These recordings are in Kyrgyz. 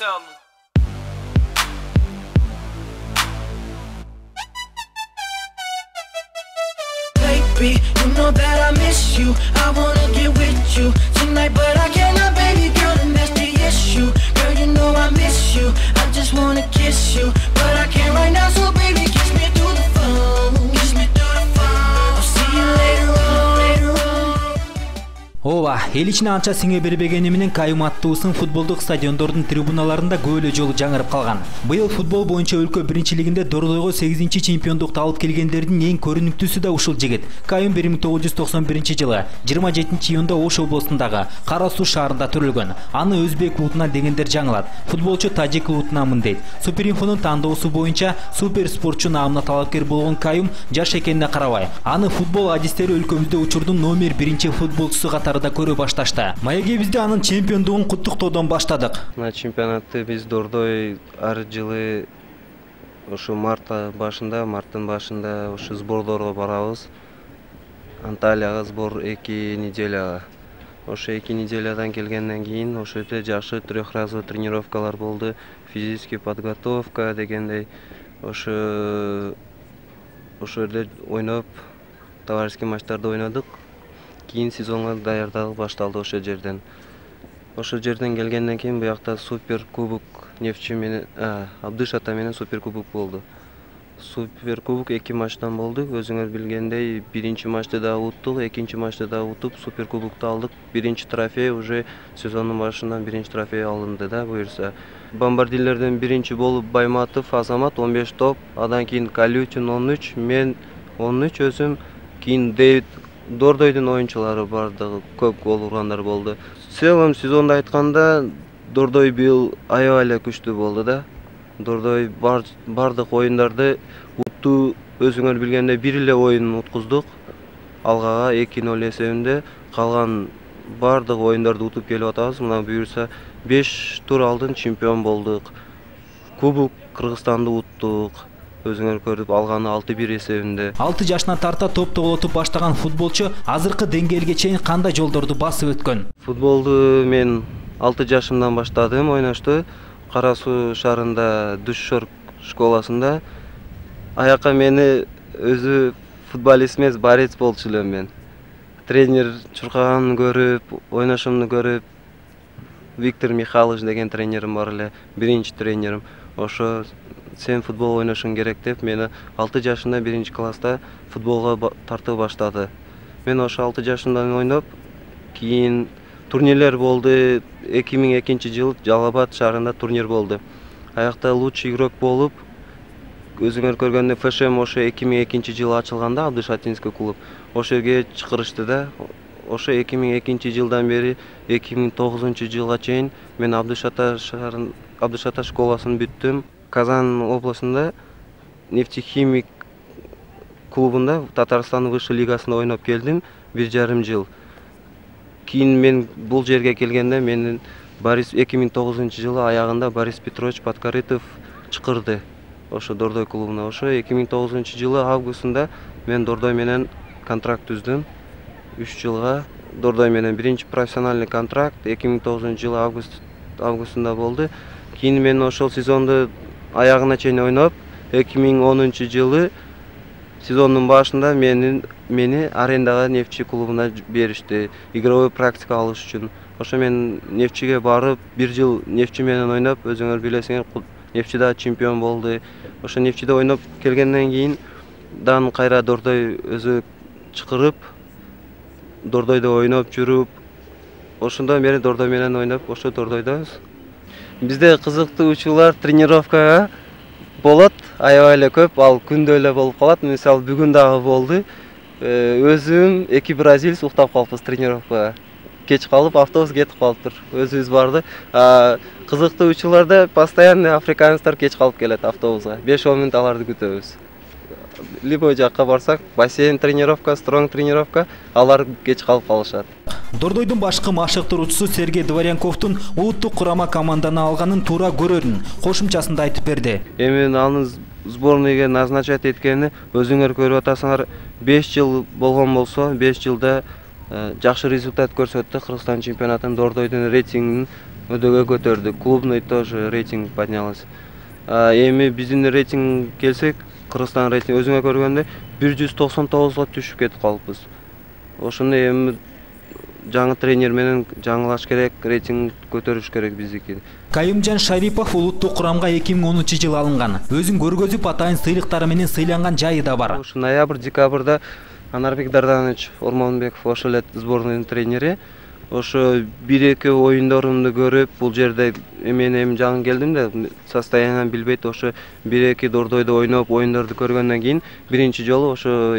sound. Baby, you know that I miss you. I wanna get with you tonight, but I cannot, baby girl, and that's the issue. Girl, you know I miss you. I just wanna kiss you, but I can't right now, so baby, kiss me through the phone. Kiss me through the phone. I'll see you later on, later on. Ооба, эл ичине анча сиңе бербегени менен Кайым аттуусун футболдук стадиондордун трибуналарында көп эле жолу жаңырып калган. Быйыл футбол боюнча өлкө биринчилигинде Дордойго 8-чемпиондукту алып келгендердин эң көрүнүктүүсү да ушул жигит. Кайым 1991-жылы 27-июнда Ош областындагы Кара Суу шаарында төрөлгөн. Аны өзбек улутунан дегендер жаңылат. Футболчу тажик улутунанмын дейт. Суперинфонун тандоосу боюнча супер спортчу наамына талапкер болгон Кайым жаш экенине карабай, аны футбол адистери өлкөбүздө учурдун номер 1 футболчусу катарында көрө башташты. Маегибизде анын чемпиондугун куттуктоодон баштадык. На чемпионатты биз Дордой ар жылы ошо марттын башында ошо сборлорго барабыз. Анталияга сбор 2 неделяга. Ошо 2 неделядан келгенден кийин ошо өтө жакшы трехразовый тренировкалар болду. Физический подготовка дегендей ошо жерде ойноп, товарищеский матчтарда ойнодук. Кийин сезонго даярдык башталды ошо жерден. Ошо жерден келгенден кийин буякта супер кубок Нефчи менен Абдыш ата менен супер кубок болду. Супер кубок 2 матчтан болду. Өзүңөр билгендей, биринчи матчты да уттук, экинчи матчты да утуп, супер кубокту алдык. Биринчи трофей уже сезондун башынан биринчи трофей алынды да буюрса. Бомбардирлерден биринчи болуп Байматов Азамат 15 топ, андан кийин Калютин 13, мен 13 өзүм, кийин Дэвид Дордойдун оюнчулары бардыгы көп гол ургандар болду. В целом сезонда айтканда Дордой бил аябай эле күчтүү болду да. Дордой бардык оюндарды утту, өзүңөр билгендей бир эле оюн уткуздук. Алгага 2-0 эсебинде, калган бардык оюндарды утуп келип атабыз. Мына буюрса 5 тур алдын чемпион болдук. Кубок Кыргызстанды уттук. Өзүңөр көрүп, алганы 6-1 эсебинде. 6 жашынан тарта топ тоолотуп баштаган футболчу азыркы деңгээлге чейин кандай жолдорду басып өткөн? Футболду мен 6 жашымдан баштадым ойношту. Кара Суу шаарында Душшор школасында. Аяка мени өзү футболист эмес, борец болчу элем мен. Тренер чуркаганын көрүп, ойношумду көрүп, Виктор Михайлович деген тренерим бар эле, биринчи тренерим. Ошо сен футбол ойношуң керек деп мени 6 жашымда 1 класста футболго тартып баштады. Мен ошо 6 жашымдан ойноп, кийин турнирлер болду. 2002-жылы Жалал-Абад шаарында турнир болду. Аякта лучший игрок болуп, өзүңөр көргөндөй ФШМ ошо 2002-жылы ачылганда Абдышатинский клуб. Ошо жерге чакырышты да. Ошо 2002-жылдан бери 2009-жылга чейин мен Абдышата школасын бүттүм. Казан областында нефтехимик клубунда Татарстан высший лигасында ойноп келдим 1,5 жыл. Кийин мен бул жерге келгенде менин 2009-жылы аягында Борис Петрович Подкорытов чакырды. Ошо Дордой клубуна. Ошо 2009-жылы августунда мен Дордой менен контракт түздүм. 3 жылга Дордой менен биринчи профессиональный контракт 2009-жылы августунда болду. Кийин мен ошол сезонду аягына чейин ойноп, 2010-жылы сезондун башында мени арендага Нефчи клубуна беришти, игровой практика алыш үчүн. Ошо мен Нефчиге барып, 1 жыл Нефчи менен ойноп, өзүңөр билесиңер, Нефчида чемпион болду. Ошо Нефчиде ойноп келгенден кийин дан кайра Дордой өзү чакырып, Дордойдо ойноп жүрүп, ошондон бери Дордой менен ойноп, ошо Дордойдобуз. Бизде кызыктуучулар тренировкага болот, аябай эле көп, ал күндө эле болуп калат. Мисалы бүгүн дагы болду. Өзүм 2 бразилец уктап калыппыз тренировкага. Кеч калып, автобус кетип калыптыр. Өзүбүз барды. Кызыктуучуларда постоянно африканецтер кеч калып келет автобуска. 5-10 мүнөт аларды күтөбүз. Любой жакка барсак, бассейн тренировка, стронг тренировка, алар кеч калып калышат. Дордойдун башкы машыктыруучусу Сергей Дворянковдун улуттук курама команданы алганын туура көрөрүн кошумчасында айтып берди. Эми аны сборныйга назначать эткени өзүңөр көрүп атасыңар. 5 жыл болгон болсо, 5 жылда жакшы результат көрсөттү. Кыргызстан чемпионатын Дордойдун рейтингин өдөгө көтөрдү. Клубный тоже рейтинг поднялась. Эми биздин рейтинг келсек, Кыргызстан рейтинг өзүңө көргөндө 199га түшүп кетип калыппыз. Ошону эми жаңы тренер менен жаңылаш керек, рейтинг көтөрүш керек биздики. Кайымжан Шарипов улуттук курамга 2010-жылы алынган. Өзүн көргөзүп атайын сыйлыктары менен сыйланган жайы да бар. Ушу ноябрь-декабрда Анарбек Дарданович Ормонбеков ошол эле сборныйдын тренери. Ошо 1-2 оюндорумду көрүп, бул жерде мен эми жаңы келдим да, состояниен билбейт, ошо 1-2 дордойдо ойноп, оюндорду көргөндөн кийин биринчи жолу ошо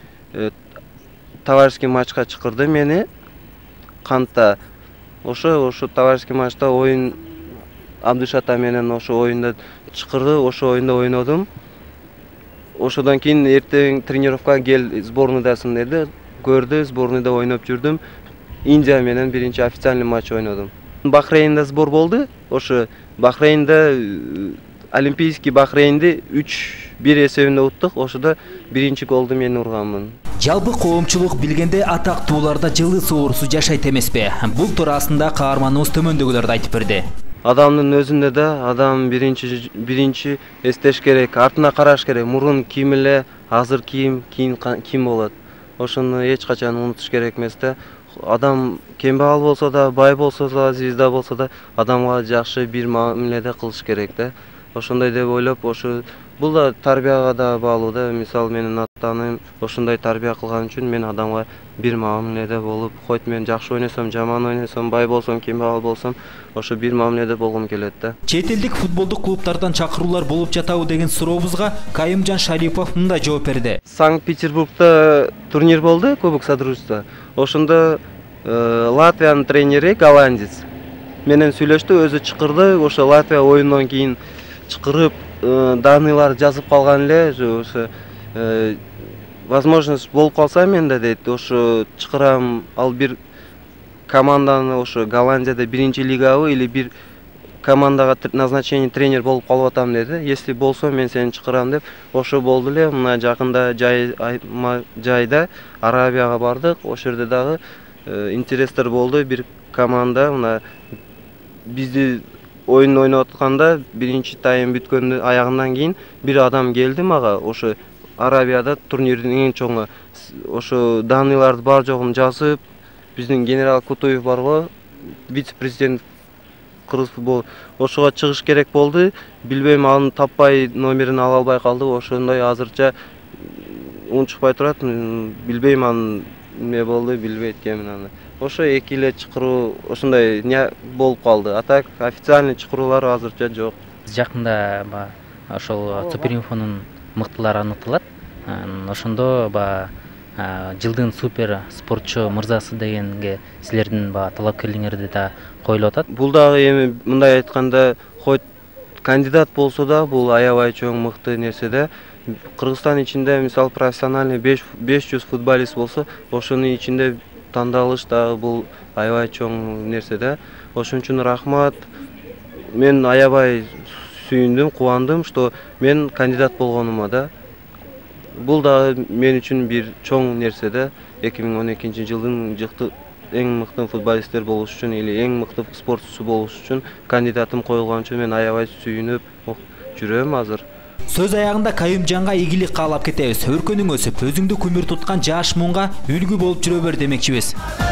товарищеский матчка чакырды мени. Кантта ошо товарищеский матчта оюн Абдыш ата менен ошо оюнда чакырды, ошо оюнда ойнодум. Ошодон кийин эртең тренировкага кел, сборныйдасың деди. Көрдү, сборныйда ойноп жүрдүм. Индия менен биринчи официальный матч ойнодум. Бахрейнде сбор болду. Ошо Бахрейнде Олимпийский Бахрейнди 3-1 эсебинде уттук. Ошодо биринчи голду мен урганмын. Жалпы коомчулук билгенде атактууларда жылы соорусу жашайт эмеспи? Бул туурасында каарманыбыз төмөндөгүлөрдү айтып берди. Адамдын өзүндө да адам биринчи эстеш керек, артына караш керек. Мурун ким эле, азыр ким, кийин ким болот. Ошону эч качан унутуш керек эмес да. Адам кембагал болсо да, бай болсо да, звезда болсо да, адамга жакшы бир мамиледе кылыш керек да. Ошондой деп ойлоп, ошо бул да тарбияга да баалуу да. Мисалы менин атаным ошондой тарбия кылган үчүн мен адамга бир мамиледе болуп, койт мен жакшы ойносом, жаман ойносом, бай болсом, кембагал болсом, ошо бир мамиледе болгум келет да. Чет элдик футболдук клубтардан чакыруулар болуп жатабы деген сурообузга Кайымжан Шарипов мындай жооп берди. Санкт-Петербургда турнир болду, Кубок Содружества. Ошондо Латвиянын тренери голландец менен сүйлөштү, өзү чакырды. Ошо Латвия оюндан кийин чакырып, даныйлар жазып калган эле, ошо возможность болуп калса менде дейт, ошо чакырам, ал бир команданы ошо Голландияда биринчи лигабы или бир командага назначение тренер болуп калып атам деди. Если болсо мен сени чакырам деп, ошо болду эле. Мына жакында жайда Арабияга бардык. Ошол жерде дагы интерестер болду. Бир команда мына бизди оюн ойноп атканда биринчи тайм бүткөндө аягынан кийин бир адам келди мага. Ошо Арабияда турнирдин эң чоңу. Ошо даныйларды бар жогун жазып, биздин генерал Кутуев барго, вице-президент Кыргыз футбол, ошого чыгыш керек болду. Билбейм, аны таппай, номерин ала албай калды. Ошондой азырча унчукпай турат. Билбейм, аны эмне болду, билбейт кемин аны. Ошо 2 эле чакыруу ошондой болуп калды. А так официальный чакыруулар азырча жок. Жакында ошол Суперинфонун мыктылары аныкталат. Ошондо жылдын супер спортчу мырзасы дегенге силердин талапкерлигиңерди да коюлуп атат. Бул дагы эми мындай айтканда, хоть кандидат болсо да, бул аябай чоң мыкты нерсе да. Кыргызстан ичинде мисалы профессиональный 500 футболист болсо, ошонун ичинде тандалыш дагы бул аябай чоң нерсе да. Ошон үчүн рахмат. Мен аябай сүйүндүм, кубандым, что мен кандидат болгонума да. Бул дагы мен үчүн бир чоң нерсе да. 2012 жылдын эң мыкты футболисттер болуш үчүн или эң мыкты спортчусу болуш үчүн кандидатым коюлган үчүн мен аябай сүйүнүп жүрөм азыр. Сөз аягында Кайымжанга ийгилик каалап кетебиз. Өркөнүң өсүп, өзүңдү күмүр туткан жаш муңга үлгү болуп жүрө бер демекчибиз.